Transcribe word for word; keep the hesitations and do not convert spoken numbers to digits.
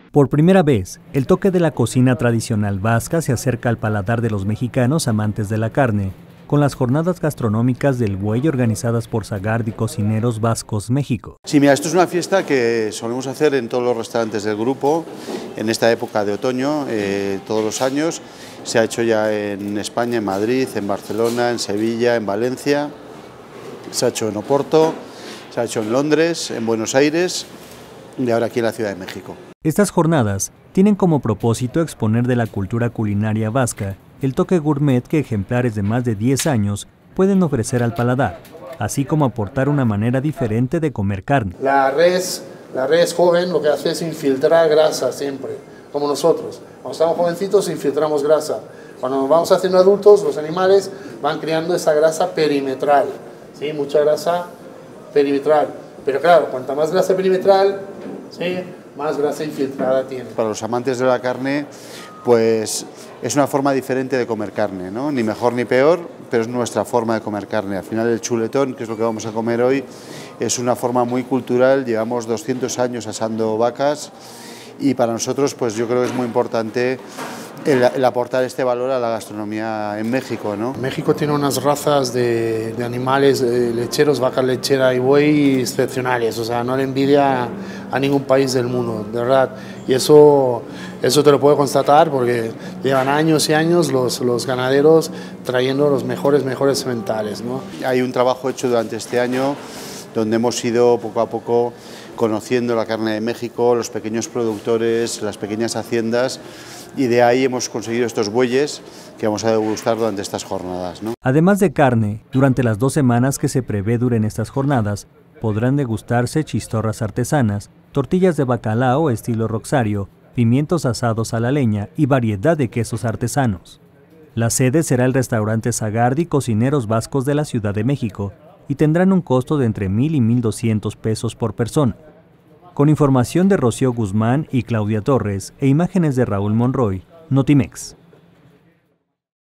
Por primera vez, el toque de la cocina tradicional vasca se acerca al paladar de los mexicanos amantes de la carne, con las jornadas gastronómicas del buey organizadas por Sagard y Cocineros Vascos México. Sí, mira, esto es una fiesta que solemos hacer en todos los restaurantes del grupo, en esta época de otoño, eh, todos los años. Se ha hecho ya en España, en Madrid, en Barcelona, en Sevilla, en Valencia, se ha hecho en Oporto, se ha hecho en Londres, en Buenos Aires y ahora aquí en la Ciudad de México. Estas jornadas tienen como propósito exponer de la cultura culinaria vasca el toque gourmet que ejemplares de más de diez años pueden ofrecer al paladar, así como aportar una manera diferente de comer carne. La res, la res joven lo que hace es infiltrar grasa siempre, como nosotros. Cuando estamos jovencitos infiltramos grasa. Cuando nos vamos haciendo adultos, los animales van creando esa grasa perimetral, ¿sí? Mucha grasa perimetral. Pero claro, cuanta más grasa perimetral, ¿sí?, más grasa infiltrada tiene. Para los amantes de la carne, pues es una forma diferente de comer carne, ¿no? Ni mejor ni peor, pero es nuestra forma de comer carne. Al final el chuletón, que es lo que vamos a comer hoy, es una forma muy cultural. Llevamos doscientos años asando vacas y para nosotros, pues yo creo que es muy importante El, el aportar este valor a la gastronomía en México, ¿no? México tiene unas razas de, de animales de lecheros, vaca lechera y buey excepcionales, o sea, no le envidia a ningún país del mundo, de verdad. Y eso, eso te lo puedo constatar porque llevan años y años los, los ganaderos trayendo los mejores, mejores sementales, ¿no? Hay un trabajo hecho durante este año donde hemos ido poco a poco conociendo la carne de México, los pequeños productores, las pequeñas haciendas, y de ahí hemos conseguido estos bueyes que vamos a degustar durante estas jornadas, ¿no? Además de carne, durante las dos semanas que se prevé duren estas jornadas, podrán degustarse chistorras artesanas, tortillas de bacalao estilo Roxario, pimientos asados a la leña y variedad de quesos artesanos. La sede será el restaurante Sagard y Cocineros Vascos de la Ciudad de México y tendrán un costo de entre mil y mil doscientos pesos por persona. Con información de Rocío Guzmán y Claudia Torres e imágenes de Raúl Monroy, Notimex.